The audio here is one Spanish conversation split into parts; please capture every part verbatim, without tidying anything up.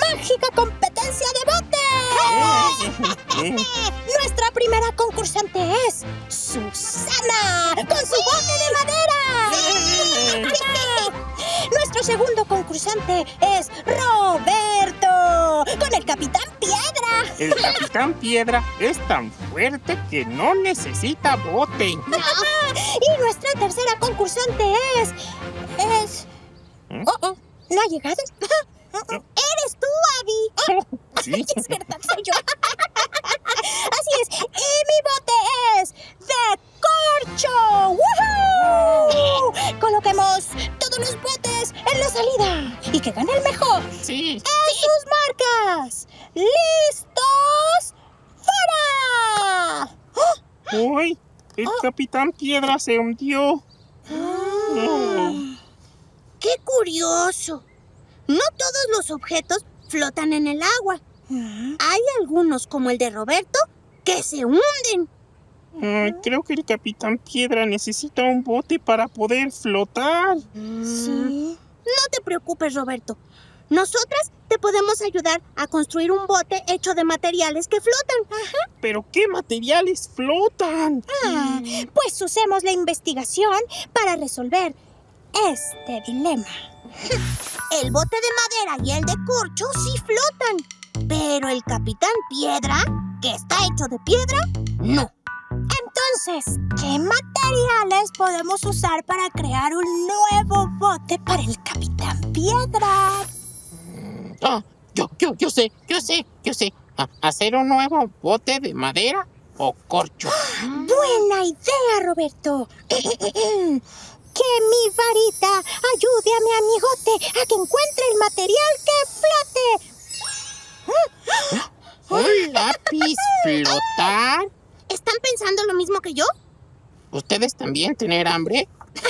mágica competencia de botes. Nuestra primera concursante es Susana, con su bote de madera. Nuestro segundo concursante es Roberto, con el Capitán Piedra. El Capitán Piedra es tan fuerte que no necesita bote. Y nuestra tercera concursante es... es... Oh, oh, ¿no ha llegado? ¡Eres tú, Abby! Sí. Es verdad, soy yo. Así es. Y mi bote es de corcho. ¡Woohoo! Coloquemos todos los botes en la salida y que gane el mejor. Sí. ¡En sus marcas! ¡Listos! ¡Fuera! ¡Uy! El Capitán Piedra se hundió. Oh. ¡Qué curioso! No todos los objetos flotan en el agua. Hay algunos, como el de Roberto, que se hunden. Uh, creo que el Capitán Piedra necesita un bote para poder flotar. Sí. No te preocupes, Roberto. Nosotras te podemos ayudar a construir un bote hecho de materiales que flotan. Ajá. ¿Pero qué materiales flotan? Ah, pues usemos la investigación para resolver este dilema. El bote de madera y el de corcho sí flotan, pero el Capitán Piedra, que está hecho de piedra, no. Entonces, ¿qué materiales podemos usar para crear un nuevo bote para el Capitán Piedra? Ah, yo, yo, yo sé, yo sé, yo sé. Ah, ¿hacer un nuevo bote de madera o corcho? ¡Buena idea, Roberto! Que mi varita ayude a mi amigote a que encuentre el material que flote. ¿Un lápiz flotar? ¿Están pensando lo mismo que yo? ¿Ustedes también tener hambre?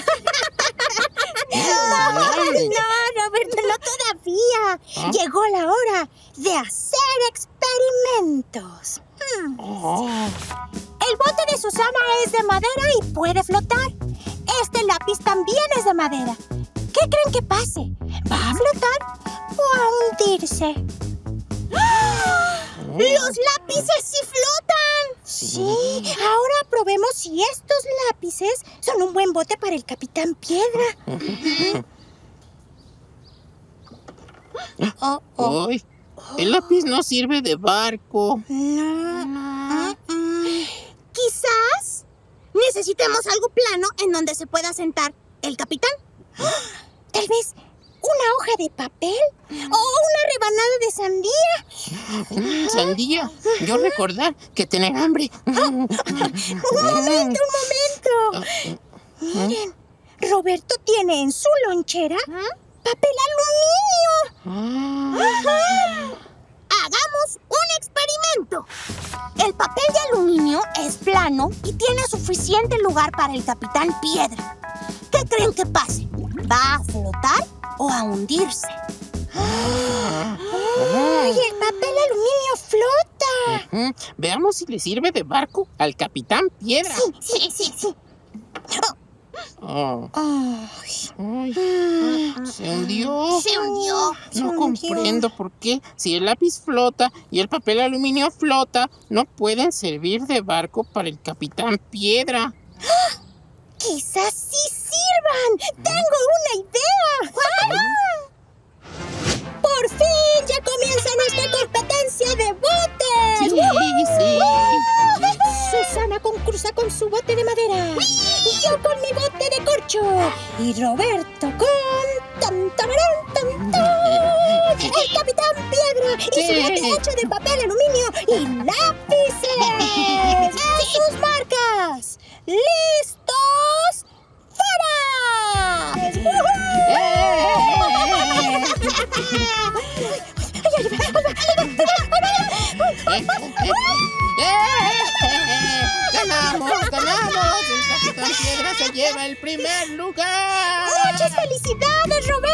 No, no, Roberto, no todavía. ¿Ah? Llegó la hora de hacer experimentos. Hmm. Oh. El bote de Susana es de madera y puede flotar. Este lápiz también es de madera. ¿Qué creen que pase? ¿Va a flotar o a hundirse? ¡Ah! ¡Los lápices sí flotan! Sí, ahora probemos si estos lápices son un buen bote para el Capitán Piedra. Oh, oh. Uy, el lápiz no sirve de barco. No, no. Quizás necesitemos algo plano en donde se pueda sentar el capitán. Tal vez una hoja de papel o una rebanada de sandía. ¿Sandía? Yo recordar que tener hambre. Un momento, un momento. Miren, Roberto tiene en su lonchera papel aluminio. Ajá. Hagamos un experimento. El papel de aluminio es plano y tiene suficiente lugar para el Capitán Piedra. ¿Qué creen que pase? ¿Va a flotar o a hundirse? ¡Ay, el papel aluminio flota! Uh-huh. Veamos si le sirve de barco al Capitán Piedra. Sí, sí, sí, sí. Oh. Ay. Ay. ¿Se hundió? Se hundió. Se No hundió. comprendo por qué, si el lápiz flota y el papel aluminio flota, no pueden servir de barco para el Capitán Piedra. ¡Quizás sí sirvan! ¡Tengo una idea! ¡Por fin ya comienza nuestra competencia de botes! Sí, sí. Susana concursa con su bote de madera. Y yo con mi bote de corcho. Y Roberto con... ¡Tan, tararán, tan, tan! ¡El Capitán Piedra! Y su Sí. bote hecho de papel aluminio y lápices. ¡A sus marcas! ¡Listos! ¡Fuera! ¡Ganamos, ganamos! ¡El Capitán Piedra se lleva el primer lugar! ¡Muchas felicidades, Roberto!